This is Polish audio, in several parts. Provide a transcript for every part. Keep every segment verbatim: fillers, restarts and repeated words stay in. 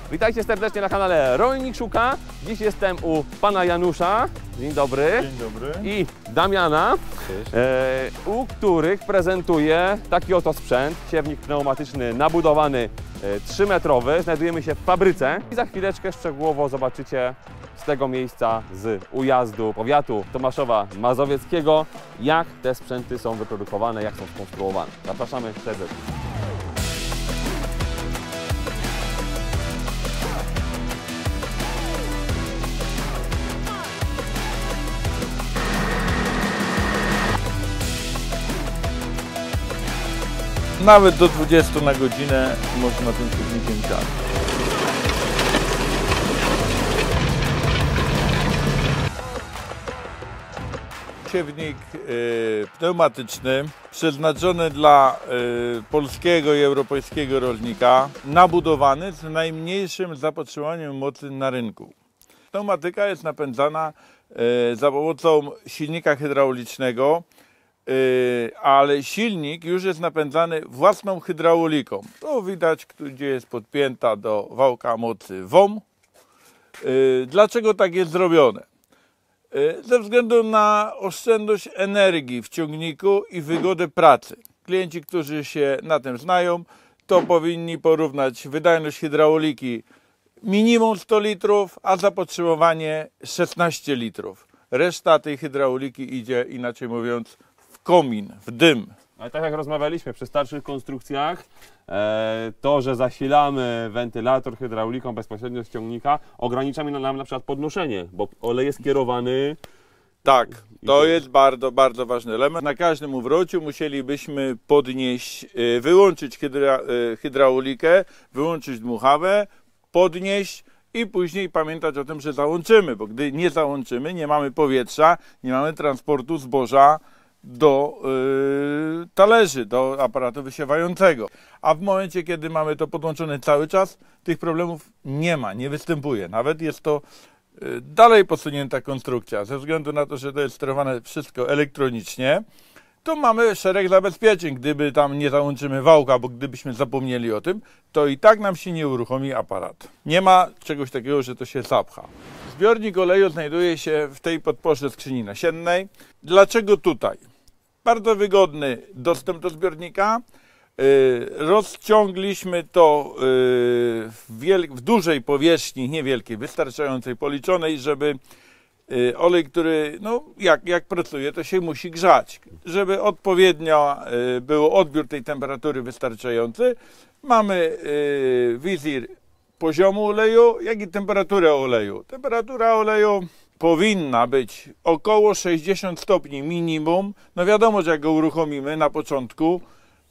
Witajcie serdecznie na kanale Rolnik Szuka. Dziś jestem u pana Janusza. Dzień dobry. Dzień dobry. I Damiana, e, u których prezentuje taki oto sprzęt. Siewnik pneumatyczny nabudowany e, trzymetrowy. Znajdujemy się w fabryce i za chwileczkę szczegółowo zobaczycie z tego miejsca, z ujazdu powiatu Tomaszowa Mazowieckiego, jak te sprzęty są wyprodukowane, jak są skonstruowane. Zapraszamy serdecznie. Nawet do dwudziestu na godzinę można tym siewnikiem siać. Siewnik y, pneumatyczny, przeznaczony dla y, polskiego i europejskiego rolnika, nabudowany z najmniejszym zapotrzebowaniem mocy na rynku. Pneumatyka jest napędzana y, za pomocą silnika hydraulicznego, ale silnik już jest napędzany własną hydrauliką. To widać, gdzie jest podpięta do wałka mocy W O M. Dlaczego tak jest zrobione? Ze względu na oszczędność energii w ciągniku i wygodę pracy. Klienci, którzy się na tym znają, to powinni porównać wydajność hydrauliki minimum sto litrów, a zapotrzebowanie szesnaście litrów. Reszta tej hydrauliki idzie, inaczej mówiąc, komin, w dym. Ale tak jak rozmawialiśmy przy starszych konstrukcjach, e, to, że zasilamy wentylator hydrauliką bezpośrednio z ciągnika, ogranicza nam na przykład podnoszenie, bo olej jest kierowany. Tak, to jest bardzo, bardzo ważny element. Na każdym uwrociu musielibyśmy podnieść, wyłączyć hydra, hydraulikę, wyłączyć dmuchawę, podnieść i później pamiętać o tym, że załączymy, bo gdy nie załączymy, nie mamy powietrza, nie mamy transportu zboża do yy, talerzy, do aparatu wysiewającego. A w momencie, kiedy mamy to podłączone cały czas, tych problemów nie ma, nie występuje. Nawet jest to yy, dalej posunięta konstrukcja. Ze względu na to, że to jest sterowane wszystko elektronicznie, to mamy szereg zabezpieczeń. Gdyby tam nie załączymy wałka, bo gdybyśmy zapomnieli o tym, to i tak nam się nie uruchomi aparat. Nie ma czegoś takiego, że to się zapcha. Zbiornik oleju znajduje się w tej podporze skrzyni nasiennej. Dlaczego tutaj? Bardzo wygodny dostęp do zbiornika. Yy, rozciągliśmy to yy, w, wiel- w dużej powierzchni, niewielkiej, wystarczającej, policzonej, żeby yy, olej, który no, jak, jak pracuje, to się musi grzać. Żeby odpowiednio yy, był odbiór tej temperatury wystarczający, mamy yy, wizir poziomu oleju, jak i temperaturę oleju. Temperatura oleju powinna być około sześćdziesiąt stopni minimum. No wiadomo, że jak go uruchomimy na początku,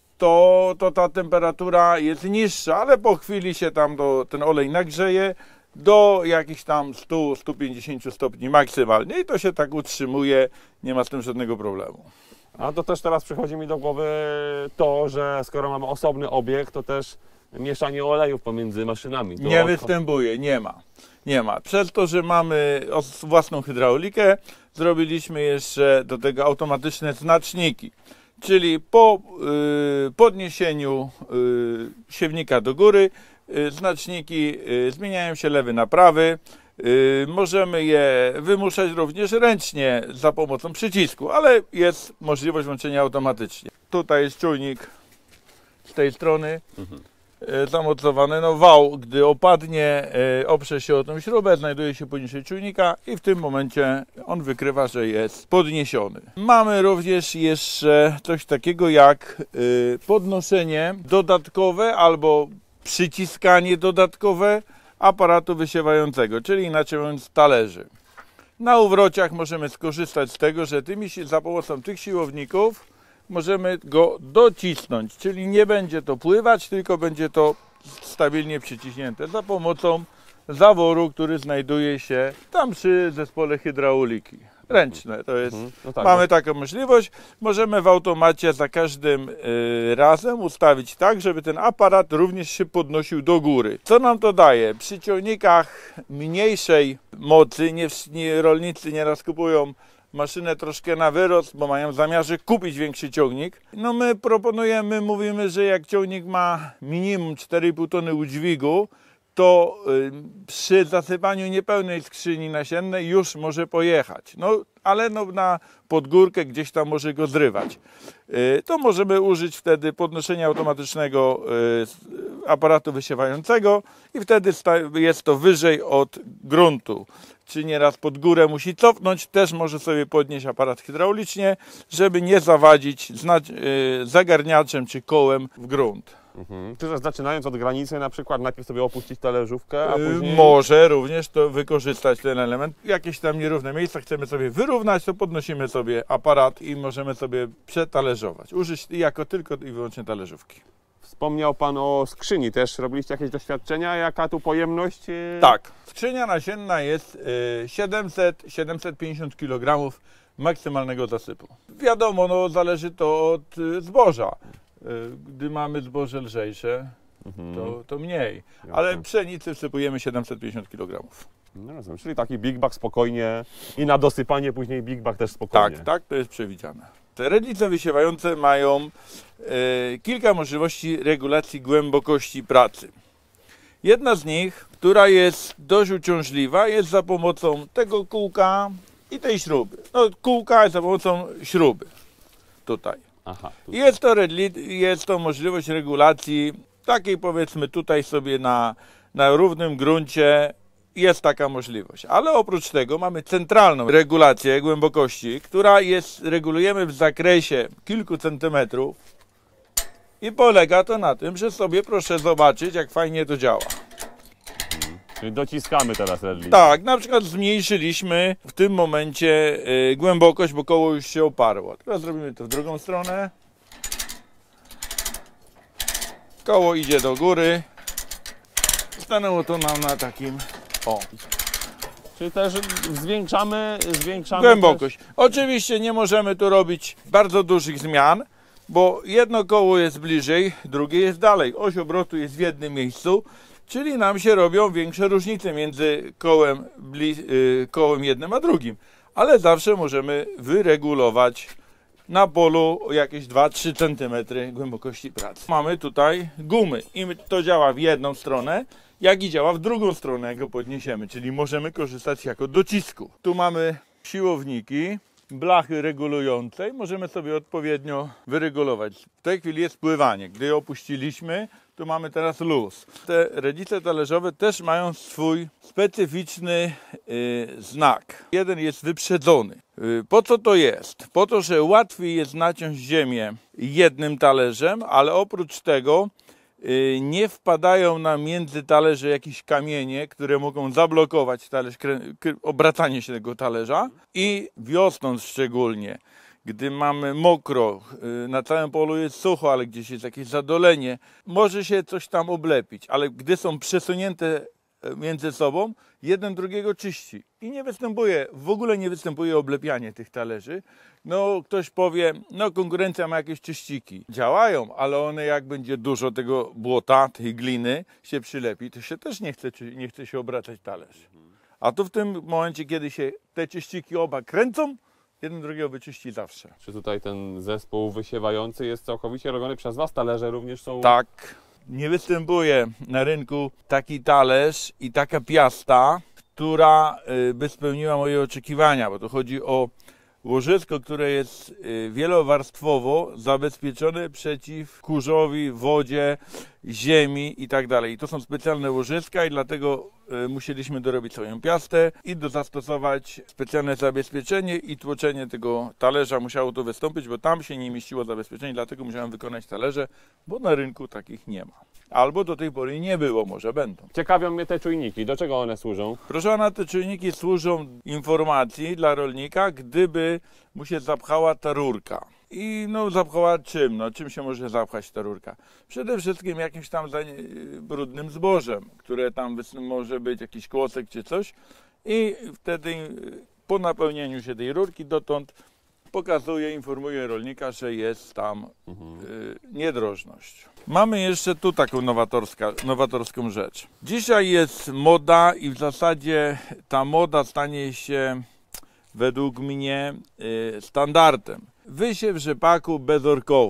to, to ta temperatura jest niższa, ale po chwili się tam do, ten olej nagrzeje do jakichś tam stu do stu pięćdziesięciu stopni maksymalnie i to się tak utrzymuje, nie ma z tym żadnego problemu. A to też teraz przychodzi mi do głowy to, że skoro mamy osobny obiekt, to też mieszanie olejów pomiędzy maszynami. To nie od... występuje, nie ma. Nie ma. Przez to, że mamy własną hydraulikę, zrobiliśmy jeszcze do tego automatyczne znaczniki. Czyli po y, podniesieniu y, siewnika do góry, y, znaczniki y, zmieniają się lewy na prawy. Y, możemy je wymuszać również ręcznie za pomocą przycisku, ale jest możliwość włączenia automatycznie. Tutaj jest czujnik z tej strony. Mhm. Zamocowany, no wał, gdy opadnie, e, oprze się o tą śrubę, znajduje się poniżej czujnika i w tym momencie on wykrywa, że jest podniesiony. Mamy również jeszcze coś takiego jak e, podnoszenie dodatkowe albo przyciskanie dodatkowe aparatu wysiewającego, czyli inaczej mówiąc talerzy. Na uwrociach możemy skorzystać z tego, że tymi, za pomocą tych siłowników możemy go docisnąć, czyli nie będzie to pływać, tylko będzie to stabilnie przyciśnięte za pomocą zaworu, który znajduje się tam przy zespole hydrauliki. Ręczne to jest. Mhm. No tak, mamy no. taką możliwość. Możemy w automacie za każdym y, razem ustawić tak, żeby ten aparat również się podnosił do góry. Co nam to daje? Przy ciągnikach mniejszej mocy, nie, nie, rolnicy nieraz kupują maszynę troszkę na wyrost, bo mają zamiarze kupić większy ciągnik. No my proponujemy, mówimy, że jak ciągnik ma minimum cztery i pół tony udźwigu, to y, przy zasypaniu niepełnej skrzyni nasiennej już może pojechać. No, ale no, na podgórkę gdzieś tam może go zrywać. Y, to możemy użyć wtedy podnoszenia automatycznego y, aparatu wysiewającego i wtedy jest to wyżej od gruntu. Czy nieraz pod górę musi cofnąć, też może sobie podnieść aparat hydraulicznie, żeby nie zawadzić y, zagarniaczem czy kołem w grunt. Mhm. Czy też zaczynając od granicy na przykład najpierw sobie opuścić talerzówkę, a później... Może również to wykorzystać ten element. Jakieś tam nierówne miejsca chcemy sobie wyrównać, to podnosimy sobie aparat i możemy sobie przetalerzować. Użyć jako tylko i wyłącznie talerzówki. Wspomniał Pan o skrzyni też. Robiliście jakieś doświadczenia? Jaka tu pojemność? Tak. Skrzynia nasienna jest siedemset do siedemset pięćdziesięciu kilogramów maksymalnego zasypu. Wiadomo, no, zależy to od zboża. Gdy mamy zboże lżejsze, mhm. to, to mniej. Jasne. Ale pszenicy wsypujemy siedemset pięćdziesiąt kilogramów. No rozumiem, czyli taki big bag spokojnie i na dosypanie później big bag też spokojnie. Tak, tak, to jest przewidziane. Te ręcznice wysiewające mają e, kilka możliwości regulacji głębokości pracy. Jedna z nich, która jest dość uciążliwa, jest za pomocą tego kółka i tej śruby. No, kółka jest za pomocą śruby. Tutaj. Aha, jest, to, jest to możliwość regulacji takiej, powiedzmy, tutaj sobie na, na równym gruncie jest taka możliwość. Ale oprócz tego mamy centralną regulację głębokości, która jest, regulujemy w zakresie kilku centymetrów i polega to na tym, że sobie proszę zobaczyć, jak fajnie to działa. Mhm. Czyli dociskamy teraz redli. Tak, na przykład zmniejszyliśmy w tym momencie y, głębokość, bo koło już się oparło. Teraz zrobimy to w drugą stronę. Koło idzie do góry. Stanęło to nam na takim... O. Czyli też zwiększamy, zwiększamy głębokość. Też... Oczywiście nie możemy tu robić bardzo dużych zmian, bo jedno koło jest bliżej, drugie jest dalej. Oś obrotu jest w jednym miejscu, czyli nam się robią większe różnice między kołem, yy, kołem jednym a drugim. Ale zawsze możemy wyregulować na polu o jakieś dwa do trzech centymetrów głębokości pracy. Mamy tutaj gumy i to działa w jedną stronę, jak i działa w drugą stronę, jak go podniesiemy, czyli możemy korzystać jako docisku. Tu mamy siłowniki, blachy regulujące i możemy sobie odpowiednio wyregulować. W tej chwili jest pływanie. Gdy je opuściliśmy, to mamy teraz luz. Te ręcznice talerzowe też mają swój specyficzny yy, znak. Jeden jest wyprzedzony. Yy, po co to jest? Po to, że łatwiej jest naciąć ziemię jednym talerzem, ale oprócz tego yy, nie wpadają nam między talerze jakieś kamienie, które mogą zablokować talerz, obracanie się tego talerza. I wiosną szczególnie, gdy mamy mokro, na całym polu jest sucho, ale gdzieś jest jakieś zadolenie, może się coś tam oblepić, ale gdy są przesunięte między sobą, jeden drugiego czyści. I nie występuje, w ogóle nie występuje oblepianie tych talerzy. No ktoś powie, no konkurencja ma jakieś czyściki. Działają, ale one jak będzie dużo tego błota, tej gliny się przylepi, to się też nie chce, nie chce się obracać talerz. A tu w tym momencie, kiedy się te czyściki oba kręcą, jeden drugiego wyczyści zawsze. Czy tutaj ten zespół wysiewający jest całkowicie robiony przez Was? Talerze również są... Tak. Nie występuje na rynku taki talerz i taka piasta, która by spełniła moje oczekiwania, bo to chodzi o łożysko, które jest wielowarstwowo zabezpieczone przeciw kurzowi, wodzie, ziemi i tak dalej. I to są specjalne łożyska i dlatego musieliśmy dorobić swoją piastę i do zastosować specjalne zabezpieczenie i tłoczenie tego talerza musiało tu wystąpić, bo tam się nie mieściło zabezpieczenie, dlatego musiałem wykonać talerze, bo na rynku takich nie ma. Albo do tej pory nie było, może będą. Ciekawią mnie te czujniki. Do czego one służą? Proszę pana, te czujniki służą informacji dla rolnika, gdyby mu się zapchała ta rurka. I no zapchała czym? No czym się może zapchać ta rurka? Przede wszystkim jakimś tam brudnym zbożem, które tam może być jakiś kłosek czy coś. I wtedy po napełnieniu się tej rurki dotąd pokazuje, informuje rolnika, że jest tam mhm. y, niedrożność. Mamy jeszcze tu taką nowatorska, nowatorską rzecz. Dzisiaj jest moda i w zasadzie ta moda stanie się według mnie y, standardem. Wysiew rzepaku bezorkowo.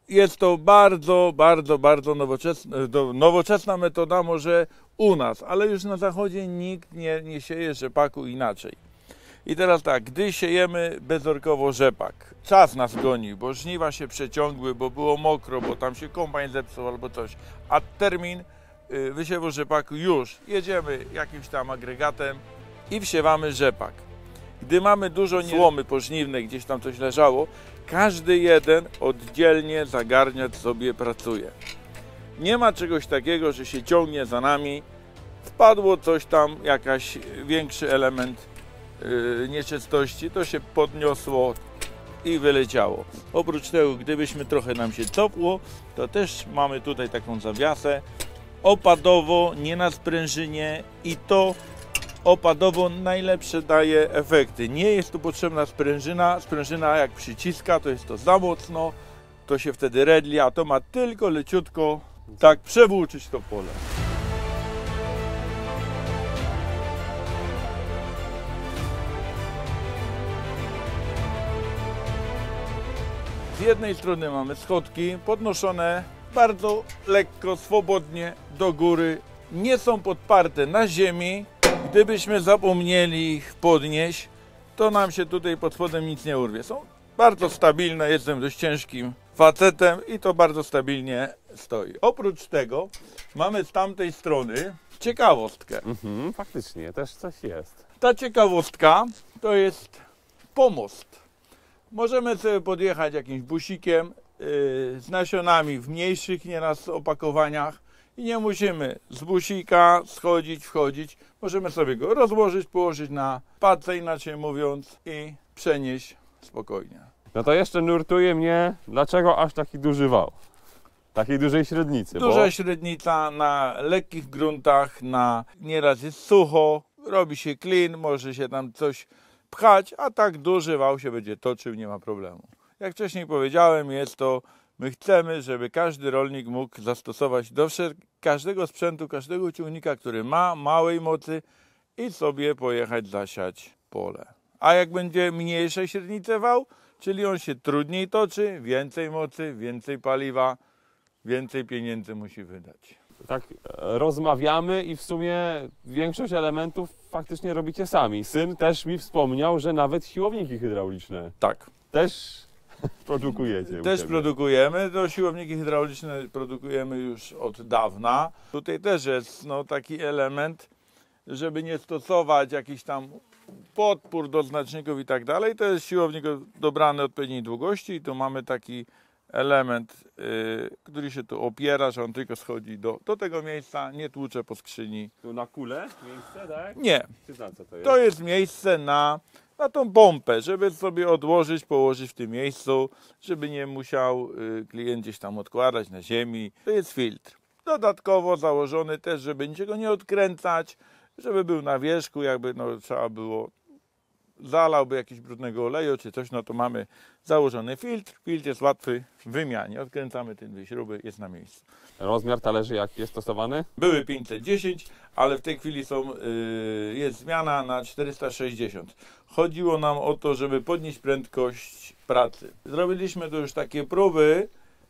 jest to bardzo, bardzo, bardzo nowoczesna, nowoczesna metoda może u nas, ale już na zachodzie nikt nie, nie sieje rzepaku inaczej. I teraz tak, gdy siejemy bezorkowo rzepak, czas nas goni, bo żniwa się przeciągły, bo było mokro, bo tam się kombajn zepsuł albo coś, a termin wysiewu rzepaku już, jedziemy jakimś tam agregatem i wsiewamy rzepak. Gdy mamy dużo słomy pożniwnej, gdzieś tam coś leżało, każdy jeden oddzielnie zagarniać sobie pracuje. Nie ma czegoś takiego, że się ciągnie za nami, wpadło coś tam, jakaś większy element yy, nieczystości, to się podniosło i wyleciało. Oprócz tego, gdybyśmy trochę nam się cofło, to też mamy tutaj taką zawiasę opadowo, nie na sprężynie i to opadowo najlepsze daje efekty. Nie jest tu potrzebna sprężyna. Sprężyna jak przyciska, to jest to za mocno, to się wtedy redli, a to ma tylko leciutko tak przewłóczyć to pole. Z jednej strony mamy schodki podnoszone bardzo lekko, swobodnie do góry. Nie są podparte na ziemi. Gdybyśmy zapomnieli ich podnieść, to nam się tutaj pod spodem nic nie urwie. Są bardzo stabilne, jestem dość ciężkim facetem i to bardzo stabilnie stoi. Oprócz tego mamy z tamtej strony ciekawostkę. Mhm, faktycznie, też coś jest. Ta ciekawostka to jest pomost. Możemy sobie podjechać jakimś busikiem yy, z nasionami w mniejszych nieraz opakowaniach. I nie musimy z busika schodzić, wchodzić. Możemy sobie go rozłożyć, położyć na pace, inaczej mówiąc, i przenieść spokojnie. No to jeszcze nurtuje mnie, dlaczego aż taki duży wał? Takiej dużej średnicy. Duża bo... średnica na lekkich gruntach, na nieraz jest sucho, robi się klin, może się tam coś pchać, a tak duży wał się będzie toczył, nie ma problemu. Jak wcześniej powiedziałem, jest to My chcemy, żeby każdy rolnik mógł zastosować do każdego sprzętu, każdego ciągnika, który ma małej mocy i sobie pojechać zasiać pole. A jak będzie mniejsze średnice wał, czyli on się trudniej toczy, więcej mocy, więcej paliwa, więcej pieniędzy musi wydać. Tak rozmawiamy i w sumie większość elementów faktycznie robicie sami. Syn też mi wspomniał, że nawet siłowniki hydrauliczne Tak. też produkujecie. Też produkujemy. To siłowniki hydrauliczne produkujemy już od dawna. Tutaj też jest no, taki element, żeby nie stosować jakichś tam podpór do znaczników i tak dalej. To jest siłownik dobrany odpowiedniej długości i tu mamy taki element, yy, który się tu opiera, że on tylko schodzi do, do tego miejsca, nie tłucze po skrzyni. Tu na kulę miejsce, tak? Nie. Czy znam, co to jest? To jest miejsce na, na tą pompę, żeby sobie odłożyć, położyć w tym miejscu, żeby nie musiał yy, klient gdzieś tam odkładać na ziemi. To jest filtr. Dodatkowo założony też, żeby niczego nie odkręcać, żeby był na wierzchu, jakby no, trzeba było, zalałby jakiegoś brudnego oleju czy coś, no to mamy założony filtr. Filtr jest łatwy w wymianie. Odkręcamy te dwie śruby, jest na miejscu. Rozmiar talerzy jaki jest stosowany? Były pięćset dziesięć, ale w tej chwili są, yy, jest zmiana na czterysta sześćdziesiąt. Chodziło nam o to, żeby podnieść prędkość pracy. Zrobiliśmy tu już takie próby,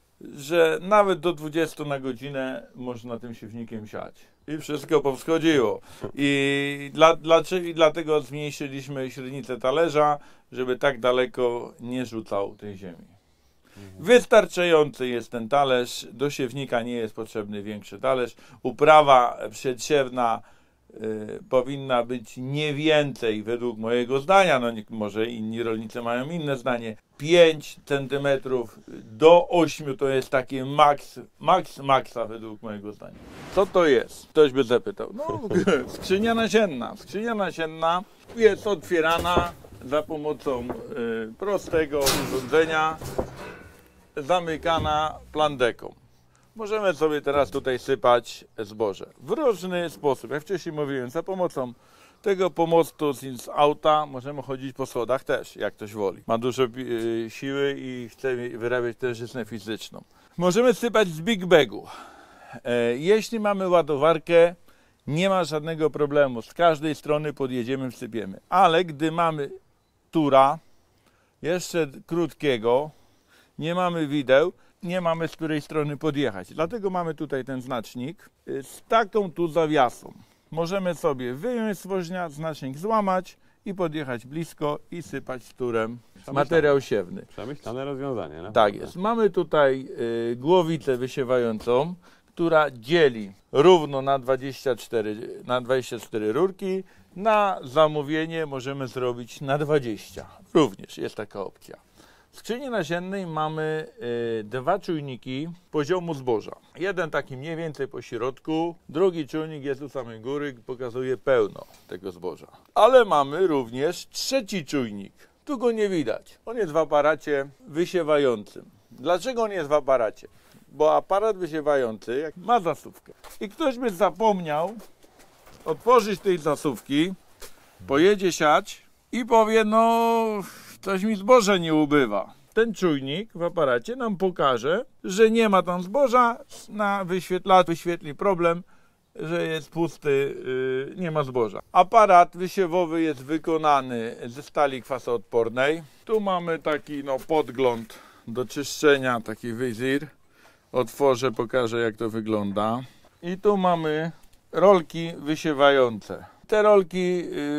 że nawet do dwudziestu na godzinę można tym siewnikiem siać. I wszystko powschodziło. I, dla, dla, I dlatego zmniejszyliśmy średnicę talerza, żeby tak daleko nie rzucał tej ziemi. Wystarczający jest ten talerz. Do siewnika nie jest potrzebny większy talerz. Uprawa przedsiewna y, powinna być nie więcej, według mojego zdania, no nie, może inni rolnicy mają inne zdanie, pięć centymetrów do ośmiu to jest takie maks, maks, maksa według mojego zdania. Co to jest? Ktoś by zapytał. No, skrzynia nasienna. Skrzynia nasienna jest otwierana za pomocą y, prostego urządzenia, zamykana plandeką. Możemy sobie teraz tutaj sypać zboże w różny sposób. Jak wcześniej mówiłem, za pomocą tego pomostu z auta możemy chodzić po schodach też, jak ktoś woli. Ma dużo y, siły i chce wyrabiać tężyznę fizyczną. Możemy sypać z big bagu. E, jeśli mamy ładowarkę, nie ma żadnego problemu. Z każdej strony podjedziemy, wsypiemy. Ale gdy mamy tura, jeszcze krótkiego, nie mamy wideł, nie mamy z której strony podjechać. Dlatego mamy tutaj ten znacznik z taką tu zawiasą. Możemy sobie wyjąć z woźnia, znacznik złamać i podjechać blisko i sypać turem materiał siewny. Przemyślane rozwiązanie. Naprawdę. Tak jest. Mamy tutaj y, głowicę wysiewającą, która dzieli równo na dwadzieścia cztery, na dwadzieścia cztery rurki. Na zamówienie możemy zrobić na dwadzieścia. Również jest taka opcja. W skrzyni nasiennej mamy y, dwa czujniki poziomu zboża. Jeden taki mniej więcej po środku, drugi czujnik jest u samej góry, pokazuje pełno tego zboża. Ale mamy również trzeci czujnik. Tu go nie widać. On jest w aparacie wysiewającym. Dlaczego on jest w aparacie? Bo aparat wysiewający ma zasuwkę. I ktoś by zapomniał otworzyć tej zasuwki, pojedzie siać i powie, no coś mi zboża nie ubywa. Ten czujnik w aparacie nam pokaże, że nie ma tam zboża, na wyświetlaczu wyświetli problem, że jest pusty, yy, nie ma zboża. Aparat wysiewowy jest wykonany ze stali kwasoodpornej. Tu mamy taki no, podgląd do czyszczenia, taki wizir. Otworzę, pokażę jak to wygląda. I tu mamy rolki wysiewające. Te rolki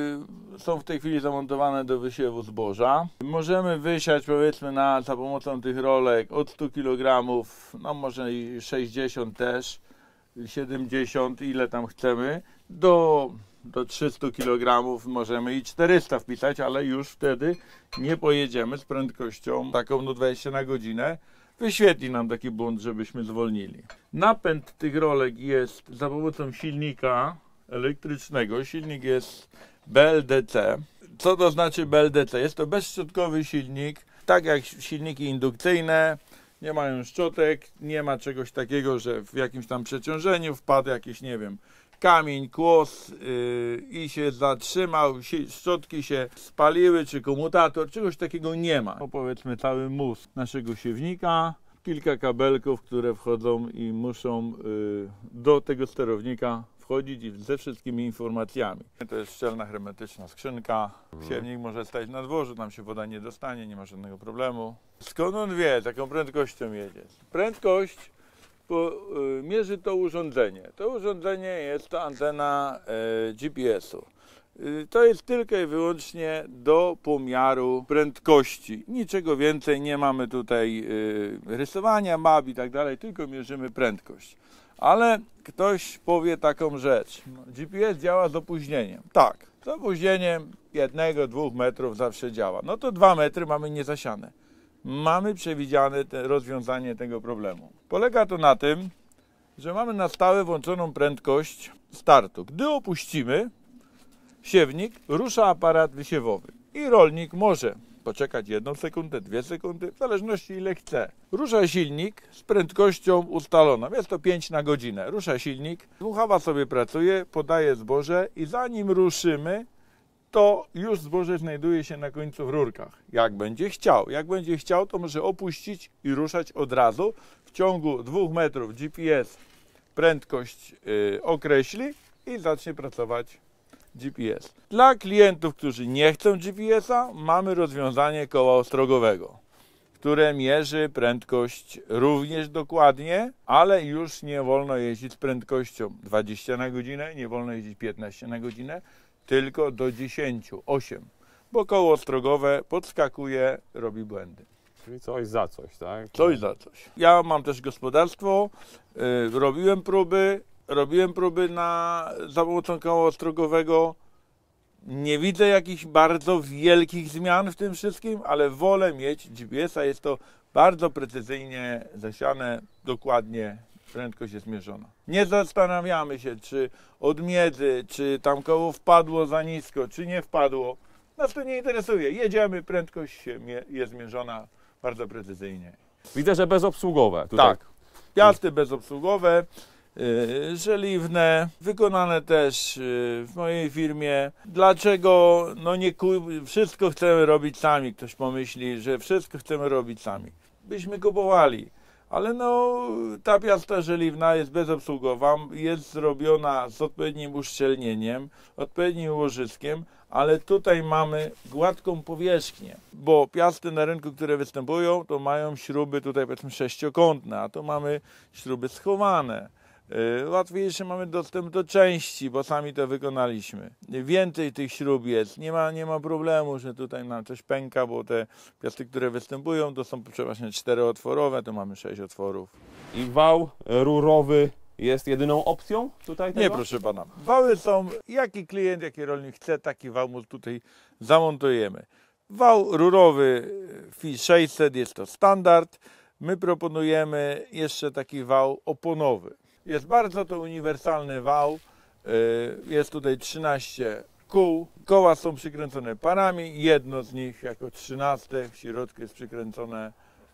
y, są w tej chwili zamontowane do wysiewu zboża. Możemy wysiać powiedzmy na, za pomocą tych rolek od stu kilogramów, no może i sześćdziesiąt też, siedemdziesiąt, ile tam chcemy, do, do trzystu kilogramów możemy i czterysta wpisać, ale już wtedy nie pojedziemy z prędkością taką no dwadzieścia na godzinę. Wyświetli nam taki błąd, żebyśmy zwolnili. Napęd tych rolek jest za pomocą silnika elektrycznego. Silnik jest B L D C. Co to znaczy B L D C? Jest to bezszczotkowy silnik, tak jak silniki indukcyjne. Nie mają szczotek, nie ma czegoś takiego, że w jakimś tam przeciążeniu wpadł jakiś, nie wiem, kamień, kłos yy, i się zatrzymał, szczotki się spaliły, czy komutator, czegoś takiego nie ma. No, powiedzmy cały mózg naszego siewnika, kilka kabelków, które wchodzą i muszą yy, do tego sterownika wchodzić i ze wszystkimi informacjami. To jest szczelna, hermetyczna skrzynka. Siewnik może stać na dworzu, tam się woda nie dostanie, nie ma żadnego problemu. Skąd on wie, z jaką prędkością jedzie? Prędkość bo, y, mierzy to urządzenie. To urządzenie jest to antena y, G P S u. Y, to jest tylko i wyłącznie do pomiaru prędkości. Niczego więcej nie mamy tutaj y, rysowania, map i tak dalej, tylko mierzymy prędkość. Ale ktoś powie taką rzecz. G P S działa z opóźnieniem. Tak, z opóźnieniem jednego, dwóch metrów zawsze działa. No to dwa metry mamy niezasiane. Mamy przewidziane te rozwiązanie tego problemu. Polega to na tym, że mamy na stałe włączoną prędkość startu. Gdy opuścimy siewnik, rusza aparat wysiewowy i rolnik może poczekać jedną sekundę, dwie sekundy, w zależności ile chce. Rusza silnik z prędkością ustaloną, jest to pięć na godzinę. Rusza silnik, dmuchawa sobie pracuje, podaje zboże i zanim ruszymy, to już zboże znajduje się na końcu w rurkach. Jak będzie chciał. Jak będzie chciał, to może opuścić i ruszać od razu. W ciągu dwóch metrów G P S prędkość yy, określi i zacznie pracować G P S. Dla klientów, którzy nie chcą G P S a, mamy rozwiązanie koła ostrogowego, które mierzy prędkość również dokładnie, ale już nie wolno jeździć z prędkością dwadzieścia na godzinę, nie wolno jeździć piętnaście na godzinę, tylko do dziesięciu, osiem, bo koło ostrogowe podskakuje, robi błędy. Czyli coś za coś, tak? Coś za coś. Ja mam też gospodarstwo, yy, robiłem próby, robiłem próby na, za pomocą koła ostrogowego. Nie widzę jakichś bardzo wielkich zmian w tym wszystkim, ale wolę mieć G P S a, jest to bardzo precyzyjnie zasiane, dokładnie prędkość jest mierzona. Nie zastanawiamy się, czy od miedzy, czy tam koło wpadło za nisko, czy nie wpadło. Nas to nie interesuje. Jedziemy, prędkość się jest mierzona bardzo precyzyjnie. Widzę, że bezobsługowe. Tutaj. Tak. Piasty bezobsługowe, yy, żeliwne, wykonane też yy, w mojej firmie. Dlaczego? No nie wszystko chcemy robić sami. Ktoś pomyśli, że wszystko chcemy robić sami. Byśmy kupowali. Ale no, ta piasta żeliwna jest bezobsługowa, jest zrobiona z odpowiednim uszczelnieniem, odpowiednim łożyskiem, ale tutaj mamy gładką powierzchnię, bo piasty na rynku, które występują, to mają śruby tutaj powiedzmy sześciokątne, a tu mamy śruby schowane. Łatwiejszy mamy dostęp do części, bo sami to wykonaliśmy. Więcej tych śrub jest, nie ma, nie ma problemu, że tutaj nam coś pęka, bo te piasty, które występują, to są przeważnie czterootworowe, to mamy sześć otworów. I wał rurowy jest jedyną opcją tutaj tego? Nie, proszę pana. Wały są, jaki klient, jaki rolnik chce, taki wał mu tutaj zamontujemy. Wał rurowy F I sześćset jest to standard. My proponujemy jeszcze taki wał oponowy. Jest bardzo to uniwersalny wał. Jest tutaj trzynaście kół. Koła są przykręcone parami. Jedno z nich jako trzynaste w środku jest przykręcone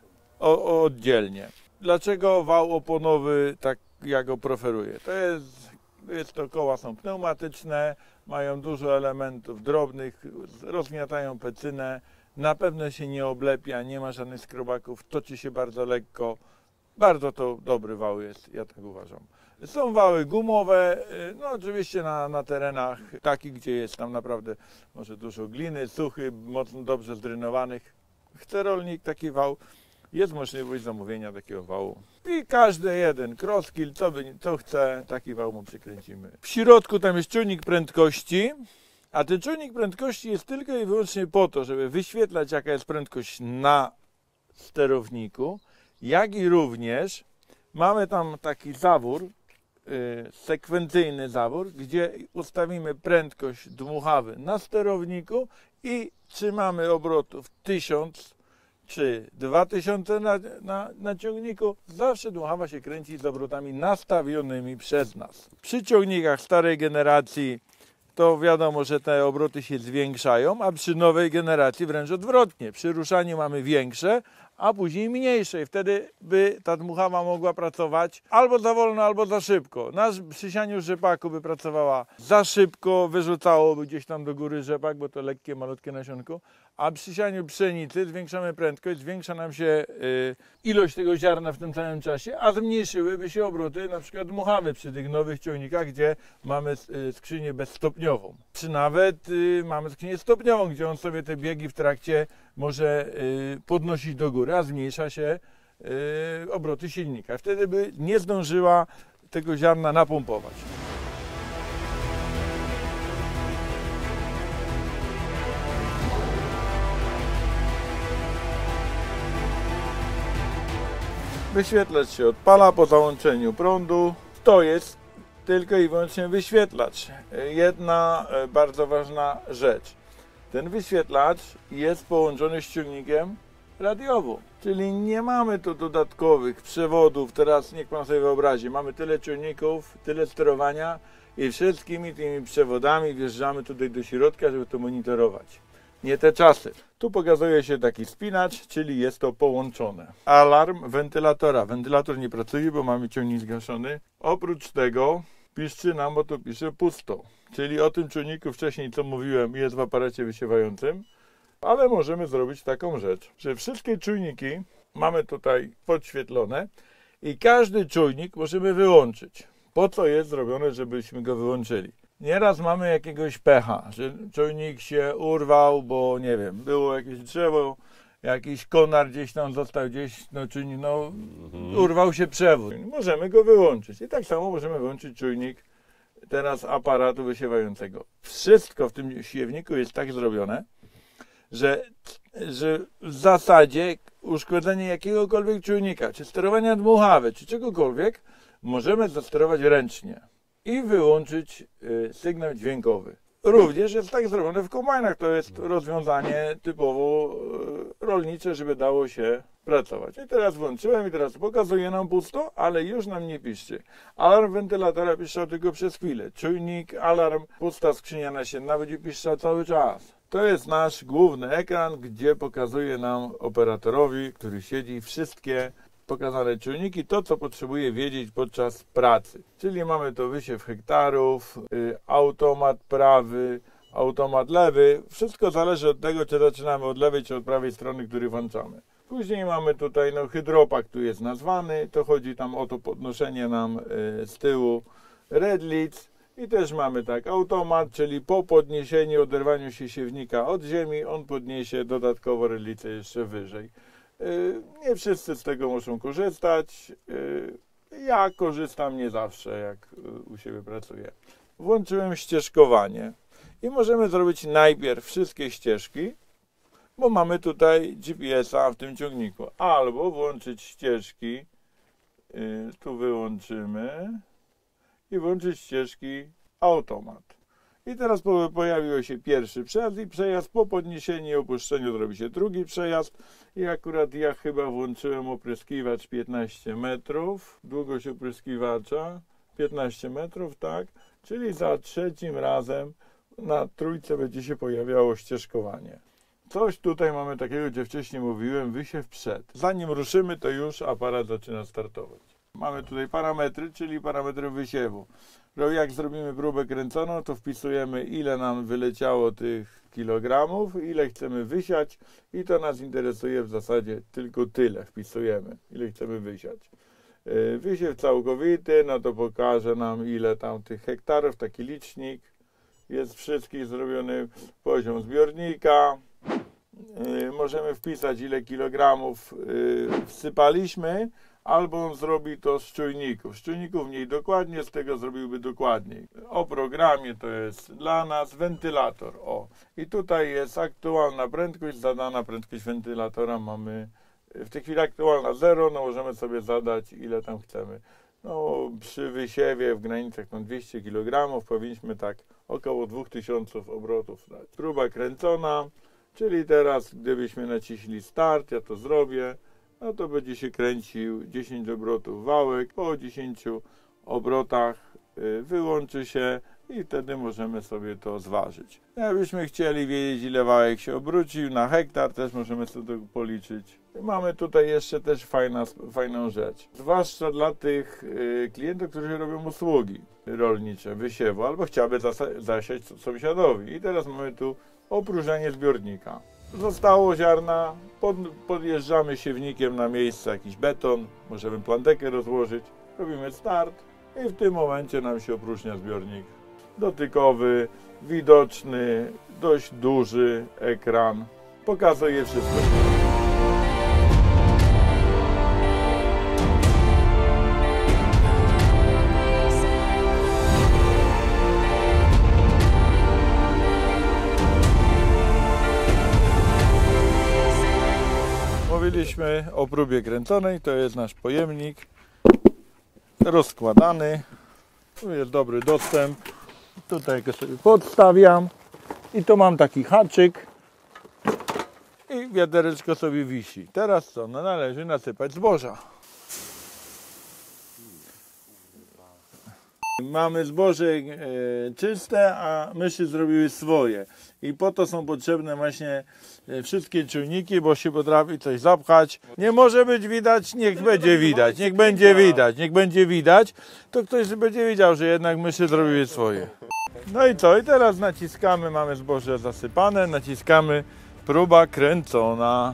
oddzielnie. Dlaczego wał oponowy tak ja go preferuję? To jest, jest to koła są pneumatyczne, mają dużo elementów drobnych, rozgniatają pecynę, na pewno się nie oblepia, nie ma żadnych skrobaków, toczy się bardzo lekko. Bardzo to dobry wał jest, ja tak uważam. Są wały gumowe, no oczywiście na, na terenach takich, gdzie jest tam naprawdę może dużo gliny, suchy, mocno dobrze zdrenowanych. Chce rolnik taki wał, jest możliwość zamówienia takiego wału. I każdy jeden crosskill, co, by, co chce, taki wał mu przykręcimy. W środku tam jest czujnik prędkości, a ten czujnik prędkości jest tylko i wyłącznie po to, żeby wyświetlać, jaka jest prędkość na sterowniku, jak i również mamy tam taki zawór, yy, sekwencyjny zawór, gdzie ustawimy prędkość dmuchawy na sterowniku i trzymamy obrotów tysiąc czy dwa tysiące na, na, na ciągniku. Zawsze dmuchawa się kręci z obrotami nastawionymi przez nas. Przy ciągnikach starej generacji to wiadomo, że te obroty się zwiększają, a przy nowej generacji wręcz odwrotnie. Przy ruszaniu mamy większe, a później mniejsze i wtedy by ta dmuchawa mogła pracować albo za wolno, albo za szybko. Na przy sianiu rzepaku by pracowała za szybko, wyrzucałoby gdzieś tam do góry rzepak, bo to lekkie, malutkie nasionko, a przy sianiu pszenicy zwiększamy prędkość, zwiększa nam się y, ilość tego ziarna w tym samym czasie, a zmniejszyłyby się obroty na przykład dmuchawy przy tych nowych ciągnikach, gdzie mamy y, skrzynię bezstopniową. Czy nawet y, mamy skrzynię stopniową, gdzie on sobie te biegi w trakcie może y, podnosić do góry, a zmniejsza się y, obroty silnika. Wtedy by nie zdążyła tego ziarna napompować. Wyświetlacz się odpala po załączeniu prądu. To jest tylko i wyłącznie wyświetlacz. Jedna bardzo ważna rzecz. Ten wyświetlacz jest połączony z ciągnikiem radiowym, czyli nie mamy tu dodatkowych przewodów. Teraz niech pan sobie wyobrazi, mamy tyle ciągników, tyle sterowania i wszystkimi tymi przewodami wjeżdżamy tutaj do środka, żeby to monitorować. Nie te czasy. Tu pokazuje się taki spinacz, czyli jest to połączone. Alarm wentylatora. Wentylator nie pracuje, bo mamy ciągnik zgaszony. Oprócz tego piszczy nam, bo tu pisze pusto. Czyli o tym czujniku wcześniej, co mówiłem, jest w aparacie wysiewającym. Ale możemy zrobić taką rzecz, że wszystkie czujniki mamy tutaj podświetlone i każdy czujnik możemy wyłączyć. Po co jest zrobione, żebyśmy go wyłączyli? Nieraz mamy jakiegoś pecha, że czujnik się urwał, bo nie wiem, było jakieś drzewo, jakiś konar gdzieś tam został gdzieś, no czujnik, no mhm. urwał się przewód. Możemy go wyłączyć i tak samo możemy wyłączyć czujnik teraz aparatu wysiewającego. Wszystko w tym siewniku jest tak zrobione, że, że w zasadzie uszkodzenie jakiegokolwiek czujnika, czy sterowania dmuchawy, czy czegokolwiek, możemy zasterować ręcznie i wyłączyć y, sygnał dźwiękowy. Również jest tak zrobione w kombajnach. To jest rozwiązanie typowo y, rolnicze, żeby dało się pracować. I teraz włączyłem i teraz pokazuje nam pusto, ale już nam nie piszczy. Alarm wentylatora piszczał tylko przez chwilę. Czujnik, alarm, pusta skrzynia nasienna będzie piszczał cały czas. To jest nasz główny ekran, gdzie pokazuje nam operatorowi, który siedzi, wszystkie pokazane czujniki, to co potrzebuje wiedzieć podczas pracy. Czyli mamy to wysiew hektarów, y, automat prawy, automat lewy. Wszystko zależy od tego, czy zaczynamy od lewej, czy od prawej strony, który włączamy. Później mamy tutaj, no hydropak tu jest nazwany, to chodzi tam o to podnoszenie nam y, z tyłu redlic. I też mamy tak automat, czyli po podniesieniu, oderwaniu się siewnika od ziemi, on podniesie dodatkowo redlicę jeszcze wyżej. Y, nie wszyscy z tego muszą korzystać. Y, ja korzystam nie zawsze, jak u siebie pracuję. Włączyłem ścieżkowanie i możemy zrobić najpierw wszystkie ścieżki, bo mamy tutaj G P S-a w tym ciągniku. Albo włączyć ścieżki, y, tu wyłączymy i włączyć ścieżki automat. I teraz pojawił się pierwszy przejazd i przejazd po podniesieniu i opuszczeniu zrobi się drugi przejazd. I akurat ja chyba włączyłem opryskiwacz piętnaście metrów, długość opryskiwacza piętnaście metrów, tak? Czyli za trzecim razem na trójce będzie się pojawiało ścieżkowanie. Coś tutaj mamy takiego, gdzie wcześniej mówiłem, wysiew przed. Zanim ruszymy, to już aparat zaczyna startować. Mamy tutaj parametry, czyli parametry wysiewu. Jak zrobimy próbę kręconą, to wpisujemy, ile nam wyleciało tych kilogramów, ile chcemy wysiać i to nas interesuje w zasadzie tylko tyle. Wpisujemy, ile chcemy wysiać. Wysiew całkowity, no to pokaże nam, ile tam tych hektarów, taki licznik. Jest wszystkich zrobiony poziom zbiornika. Możemy wpisać, ile kilogramów wsypaliśmy, albo on zrobi to z czujników. Z czujników mniej dokładnie, z tego zrobiłby dokładniej. O programie to jest dla nas wentylator. O. I tutaj jest aktualna prędkość, zadana prędkość wentylatora mamy w tej chwili aktualna zero, no możemy sobie zadać, ile tam chcemy. No przy wysiewie w granicach tam dwieście kilogramów powinniśmy tak około dwa tysiące obrotów dać. Próba kręcona, czyli teraz gdybyśmy naciśli start, ja to zrobię, no to będzie się kręcił dziesięć obrotów wałek, po dziesięciu obrotach wyłączy się i wtedy możemy sobie to zważyć. Jakbyśmy chcieli wiedzieć, ile wałek się obrócił na hektar, też możemy sobie to policzyć. Mamy tutaj jeszcze też fajna, fajną rzecz, zwłaszcza dla tych y, klientów, którzy robią usługi rolnicze, wysiewu, albo chciaby zasa- zasiać sąsiadowi. I teraz mamy tu opróżnienie zbiornika. Zostało ziarna, pod, podjeżdżamy siewnikiem na miejsce, jakiś beton, możemy plantekę rozłożyć, robimy start i w tym momencie nam się opróżnia zbiornik. Dotykowy, widoczny, dość duży ekran, pokazuje wszystko. Mówiliśmy o próbie kręconej, to jest nasz pojemnik rozkładany, tu jest dobry dostęp, tutaj go sobie podstawiam i tu mam taki haczyk i wiadereczko sobie wisi. Teraz co? No należy nasypać zboża. Mamy zboże e, czyste, a myszy zrobiły swoje. I po to są potrzebne właśnie e, wszystkie czujniki, bo się potrafi coś zapchać. Nie może być widać, niech będzie widać, niech będzie widać, niech będzie widać. To ktoś będzie wiedział, że jednak myszy zrobiły swoje. No i co? I teraz naciskamy, mamy zboże zasypane, naciskamy próba kręcona.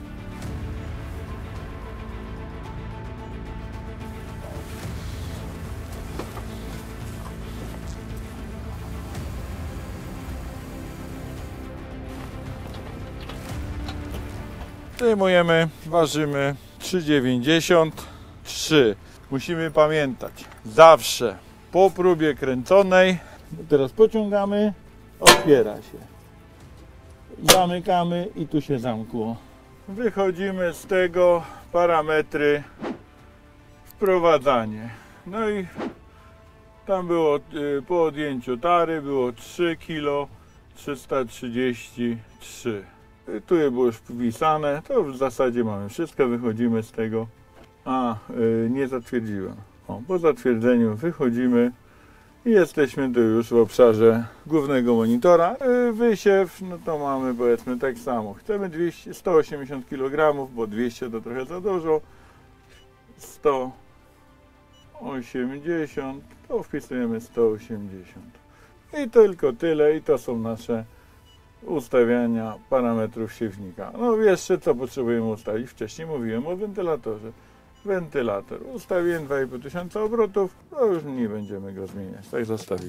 Zdejmujemy, ważymy trzy dziewięćdziesiąt trzy. Musimy pamiętać, zawsze po próbie kręconej, teraz pociągamy, otwiera się. Zamykamy i tu się zamkło. Wychodzimy z tego, parametry, wprowadzanie. No i tam było po odjęciu tary, było trzy kilo trzysta trzydzieści trzy. Tu było już wpisane, to w zasadzie mamy wszystko, wychodzimy z tego. A, yy, nie zatwierdziłem. O, po zatwierdzeniu wychodzimy i jesteśmy tu już w obszarze głównego monitora. Yy, wysiew, no to mamy powiedzmy tak samo. Chcemy dwieście, sto osiemdziesiąt kilogramów, bo dwieście to trochę za dużo. sto osiemdziesiąt, to wpisujemy sto osiemdziesiąt. I tylko tyle, i to są nasze ustawiania parametrów siewnika. No jeszcze co potrzebujemy ustalić? Wcześniej mówiłem o wentylatorze. Wentylator. Ustawiłem dwa i pół tysiąca obrotów, to już nie będziemy go zmieniać, tak zostawimy.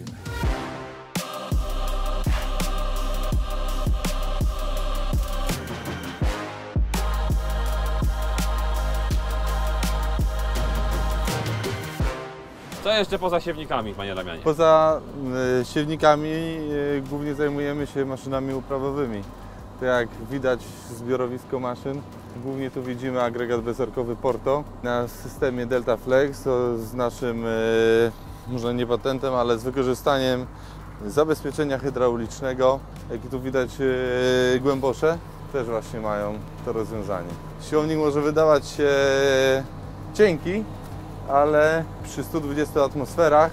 Co jeszcze poza siewnikami, panie Damianie? Poza y, siewnikami y, głównie zajmujemy się maszynami uprawowymi. To jak widać zbiorowisko maszyn, głównie tu widzimy agregat bezorkowy Porto na systemie Delta Flex to z naszym, y, może nie patentem, ale z wykorzystaniem zabezpieczenia hydraulicznego. Jak tu widać y, głębosze też właśnie mają to rozwiązanie. Siłownik może wydawać się cienki, ale przy stu dwudziestu atmosferach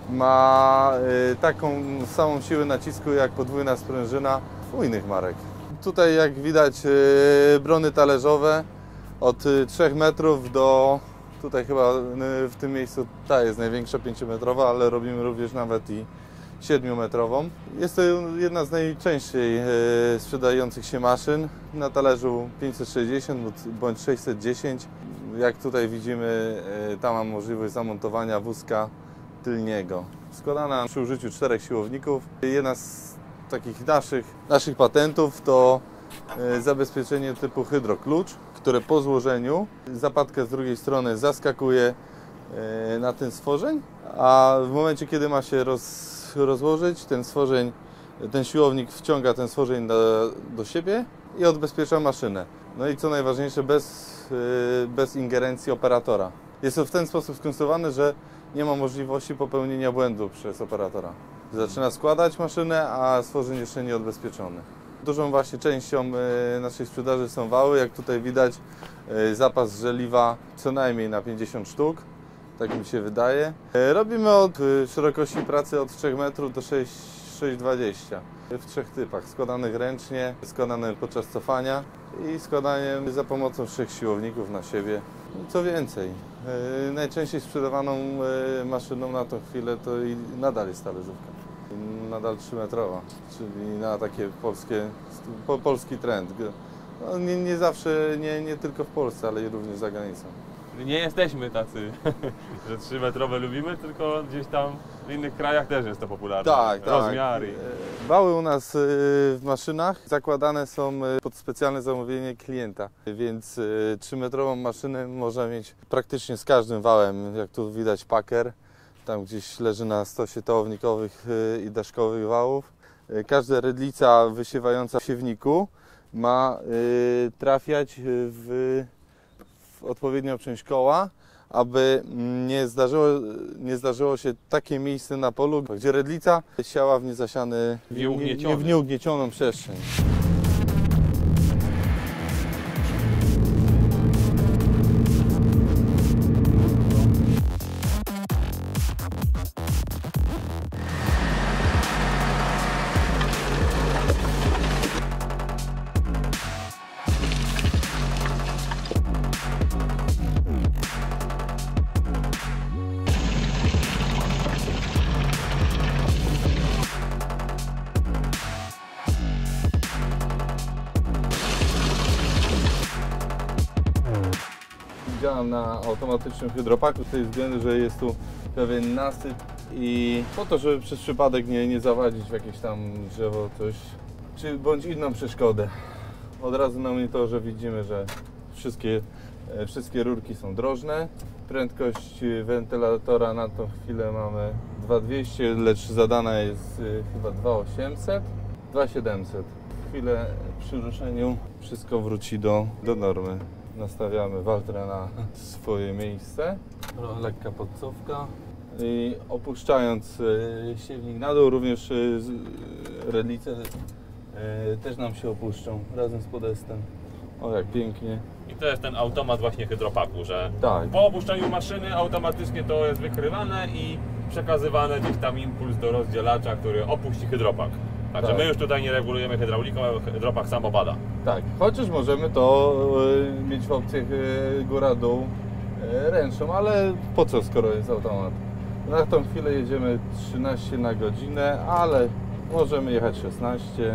ma y, taką samą siłę nacisku jak podwójna sprężyna u innych marek. Tutaj jak widać y, brony talerzowe od y, trzech metrów do, tutaj chyba y, w tym miejscu ta jest największa, pięciometrowa, ale robimy również nawet i siedmiometrową. Jest to jedna z najczęściej y, sprzedających się maszyn na talerzu pięćset sześćdziesiąt bądź sześćset dziesięć. Jak tutaj widzimy, tam mam możliwość zamontowania wózka tylniego. Składana przy użyciu czterech siłowników. Jedna z takich naszych, naszych patentów to zabezpieczenie typu hydroklucz, które po złożeniu zapadka z drugiej strony zaskakuje na ten stworzeń, a w momencie, kiedy ma się roz, rozłożyć, ten stworzeń, ten siłownik wciąga ten stworzeń do, do siebie i odbezpiecza maszynę. No i co najważniejsze, bez, bez ingerencji operatora. Jest to w ten sposób skonstruowane, że nie ma możliwości popełnienia błędu przez operatora. Zaczyna składać maszynę, a stworzeń jeszcze nie odbezpieczony. Dużą właśnie częścią naszej sprzedaży są wały. Jak tutaj widać, zapas żeliwa co najmniej na pięćdziesiąt sztuk. Tak mi się wydaje. Robimy od szerokości pracy od trzech metrów do sześć przecinek dwadzieścia. W trzech typach, składanych ręcznie, składane podczas cofania i składaniem za pomocą trzech siłowników na siebie. Co więcej, yy, najczęściej sprzedawaną yy, maszyną na tą chwilę to i nadal jest talerzówka. Nadal trzymetrowa, czyli na takie polskie, po, polski trend. No, nie, nie zawsze, nie, nie tylko w Polsce, ale i również za granicą. Nie jesteśmy tacy, że trzymetrowe lubimy, tylko gdzieś tam w innych krajach też jest to popularne. Tak, rozmiary. tak. Wały u nas w maszynach zakładane są pod specjalne zamówienie klienta, więc trzymetrową maszynę można mieć praktycznie z każdym wałem. Jak tu widać packer, tam gdzieś leży na stosie tołownikowych i daszkowych wałów. Każda rydlica wysiewająca w siewniku ma trafiać w odpowiednią część koła, aby nie zdarzyło, nie zdarzyło się takie miejsce na polu, gdzie redlica siała w niezasiany, nie, nie w nieugniecioną przestrzeń. Działam na automatycznym hydropaku z tej względu, że jest tu pewien nasyp i po to, żeby przez przypadek nie, nie zawadzić w jakieś tam drzewo, coś, czy bądź inną przeszkodę. Od razu na monitorze widzimy, że wszystkie, wszystkie rurki są drożne. Prędkość wentylatora na tą chwilę mamy dwa tysiące dwieście, lecz zadana jest chyba dwa tysiące osiemset, dwa tysiące siedemset. Chwilę przy ruszeniu wszystko wróci do, do normy. Nastawiamy waltrę na swoje miejsce, lekka podcofka i opuszczając siewnik na dół, również redlice też nam się opuszczą razem z podestem. O, jak pięknie. I to jest ten automat właśnie hydropaku, że tak. Po opuszczeniu maszyny automatycznie to jest wykrywane i przekazywane gdzieś tam impuls do rozdzielacza, który opuści hydropak. Także tak. My już tutaj nie regulujemy hydrauliką, ale hydropak sam opada. Tak, chociaż możemy to y, mieć w opcjach y, góra-dół y, ręczną, ale po co, skoro jest automat? Na tą chwilę jedziemy trzynaście na godzinę, ale możemy jechać szesnaście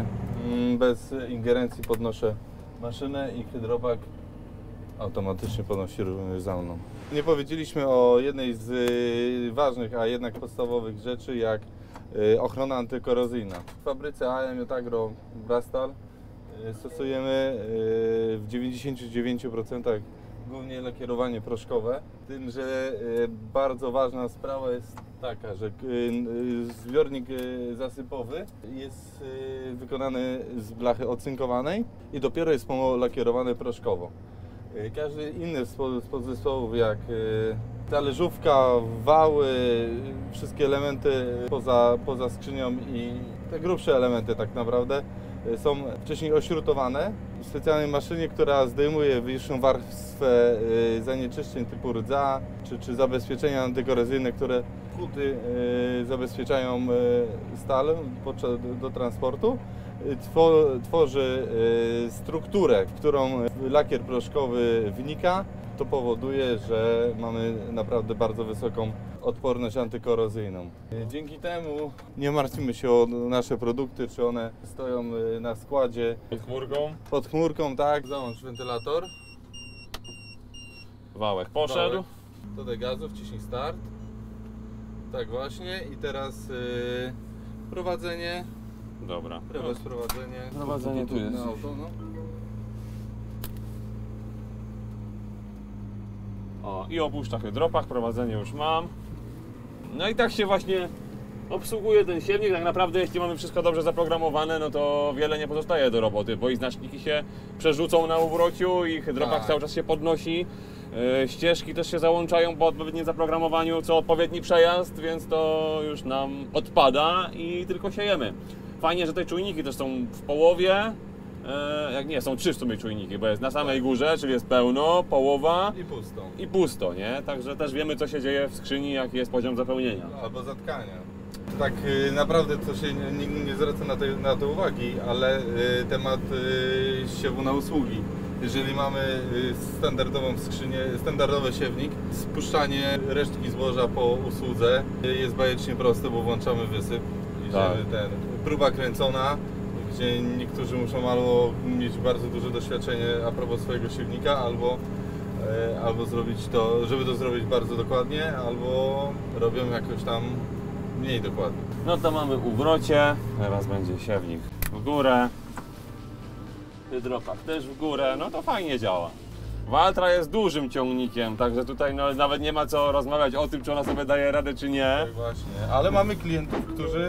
Mm, Bez ingerencji podnoszę maszynę i hydropak automatycznie podnosi również za mną. Nie powiedzieliśmy o jednej z y, ważnych, a jednak podstawowych rzeczy, jak y, ochrona antykorozyjna. W fabryce A M J Agro Brastal y, stosujemy y, w dziewięćdziesięciu dziewięciu procentach głównie lakierowanie proszkowe. Tym, że y, bardzo ważna sprawa jest taka, że y, y, zbiornik y, zasypowy jest y, wykonany z blachy ocynkowanej i dopiero jest lakierowany proszkowo. Każdy inny z podzespołów, jak talerzówka, wały, wszystkie elementy poza, poza skrzynią i te grubsze elementy tak naprawdę są wcześniej ośrutowane w specjalnej maszynie, która zdejmuje wyższą warstwę zanieczyszczeń typu rdza czy, czy zabezpieczenia antykorozyjne, które huty zabezpieczają stal podczas do transportu. Tworzy strukturę, w którą lakier proszkowy wnika. To powoduje, że mamy naprawdę bardzo wysoką odporność antykorozyjną. Dzięki temu nie martwimy się o nasze produkty, czy one stoją na składzie. Pod chmurką. Pod chmurką, tak. Załącz wentylator. Wałek poszedł. Wałek. Dodaj gazu, wciśnij start. Tak właśnie. I teraz yy, prowadzenie. Dobra. Prawo sprowadzenie. Prowadzenie tu jest. Na auto, no. O, i opuszcza hydropak, prowadzenie już mam. No i tak się właśnie obsługuje ten siewnik. Tak naprawdę, jeśli mamy wszystko dobrze zaprogramowane, no to wiele nie pozostaje do roboty, bo i znaczniki się przerzucą na uwrociu i hydropak Tak. cały czas się podnosi. Yy, ścieżki też się załączają po odpowiednim zaprogramowaniu, co odpowiedni przejazd, więc to już nam odpada i tylko siejemy. Fajnie, że te czujniki też są w połowie. E, jak nie, są trzy w sumie czujniki, bo jest na samej górze, czyli jest pełno, połowa I pusto. i pusto, nie? Także też wiemy, co się dzieje w skrzyni, jaki jest poziom zapełnienia. Albo zatkania. Tak y, naprawdę to się nie, nie, nie zwraca na, te, na to uwagi, ale y, temat y, siewu na usługi. Jeżeli mamy y, standardową skrzynię, standardowy siewnik, spuszczanie resztki zboża po usłudze y, jest bajecznie proste, bo włączamy wysyp. I Tak. że ten, próba kręcona, gdzie niektórzy muszą albo mieć bardzo duże doświadczenie a propos swojego siewnika, albo, e, albo zrobić to, żeby to zrobić bardzo dokładnie, albo robią jakoś tam mniej dokładnie. No to mamy uwrocie, teraz będzie siewnik w górę, hydropak też w górę, no to fajnie działa. Valtra jest dużym ciągnikiem, także tutaj no, nawet nie ma co rozmawiać o tym, czy ona sobie daje radę, czy nie. Tak właśnie, ale mamy klientów, którzy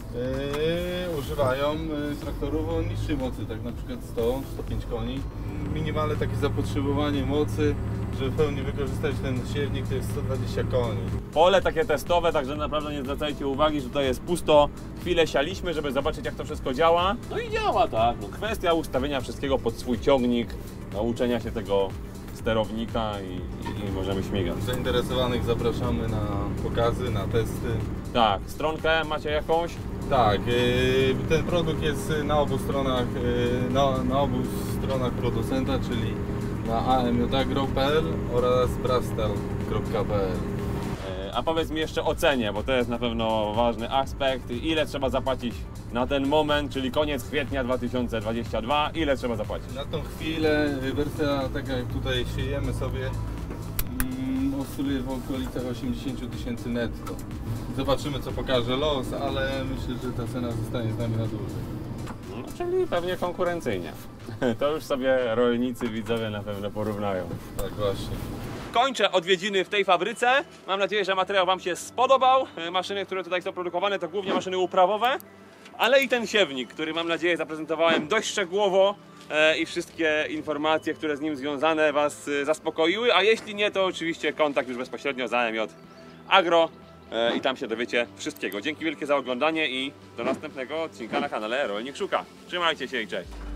Yy, używają yy, traktorów o niższej mocy, tak na przykład sto, sto pięć koni. Minimalne takie zapotrzebowanie mocy, żeby w pełni wykorzystać ten siewnik, to jest sto dwadzieścia koni. Pole takie testowe, także naprawdę nie zwracajcie uwagi, że tutaj jest pusto. Chwilę sialiśmy, żeby zobaczyć, jak to wszystko działa. No i działa, tak. No, kwestia ustawienia wszystkiego pod swój ciągnik, nauczenia się tego sterownika i, i, i możemy śmigać. Zainteresowanych zapraszamy na pokazy, na testy. Tak, stronkę macie jakąś? Tak, yy, ten produkt jest na obu stronach, yy, na, na obu stronach producenta, czyli na a m j agro kropka p l oraz brastal kropka p l. A powiedz mi jeszcze o cenie, bo to jest na pewno ważny aspekt. Ile trzeba zapłacić na ten moment, czyli koniec kwietnia dwa tysiące dwudziestego drugiego, ile trzeba zapłacić? Na tą chwilę wersja taka jak tutaj siejemy sobie mm, oscyluje w okolicach osiemdziesiąt tysięcy netto. Zobaczymy, co pokaże los, ale myślę, że ta cena zostanie z nami na dłużej. No, czyli pewnie konkurencyjnie. To już sobie rolnicy, widzowie na pewno porównają. Tak właśnie. Kończę odwiedziny w tej fabryce. Mam nadzieję, że materiał Wam się spodobał. Maszyny, które tutaj są produkowane, to głównie maszyny uprawowe, ale i ten siewnik, który mam nadzieję zaprezentowałem dość szczegółowo e, i wszystkie informacje, które z nim związane Was e, zaspokoiły, a jeśli nie, to oczywiście kontakt już bezpośrednio z A M J Agro e, i tam się dowiecie wszystkiego. Dzięki wielkie za oglądanie i do następnego odcinka na kanale Rolnik Szuka. Trzymajcie się i cześć!